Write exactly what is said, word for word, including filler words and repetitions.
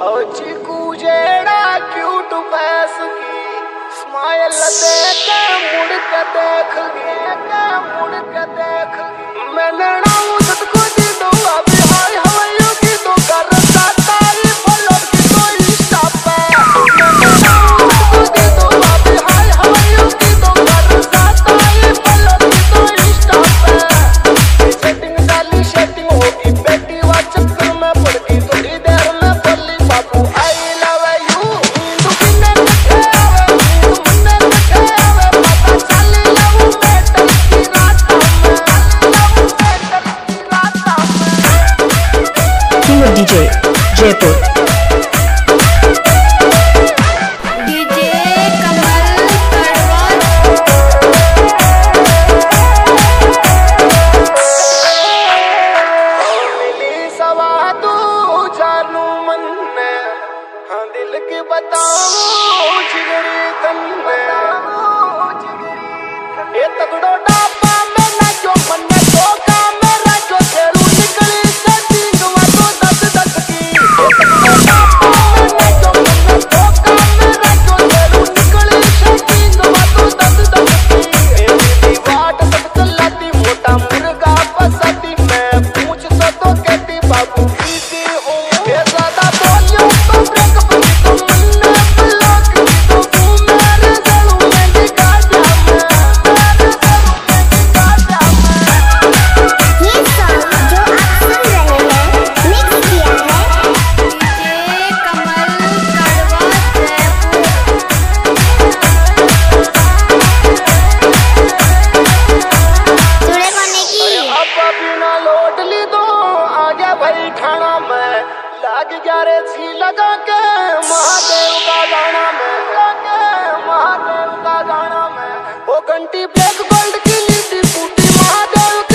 और चीकू जेड़ा क्यूट फैस की स्माइल देख मुड़ के देख के मुड़ के देख मैंने नाऊ सबको दी दो अभी हाय हवाइयों की तो कर साता ही फॉलो की तो इंस्टा पे मैंने नाऊ सबको दी दो अभी हाय हवाइयों की तो कर साता ही फॉलो की तो इंस्टा पे सेटिंग डाली सेटिंग होगी बेटी वा चक्कर में पड़ गई थोड़ी देर में पल्ली बाबू आई लव यू तू किन्ने रखे आवे तू मुन्ने रखे आवे पता चली लव मैटर की रात में लव मैटर की रात में किंग डीजे जयपुर बताओ जिगरी तन्ने ये तगड़ो डापा में ना जो मन में धोखा मेरा जो खेलू निकली सेटिंग वा तो दस दस की ये तगड़ो डापा में ना जो मन में धोखा मेरा जो खेलू निकली सेटिंग वा तो दस दस की ये दीदी वाट सब चलाती मोटा मुर्गा फसाती मैं पूछ तो तो कहती बाबू इजी हूँ ये ज्यादा बोलियो तो ब्रेकअप लगा के महादेव का गाना में महादेव का गाना में वो घंटी ब्लैक गोल्ड की लीटी फूटी महादेव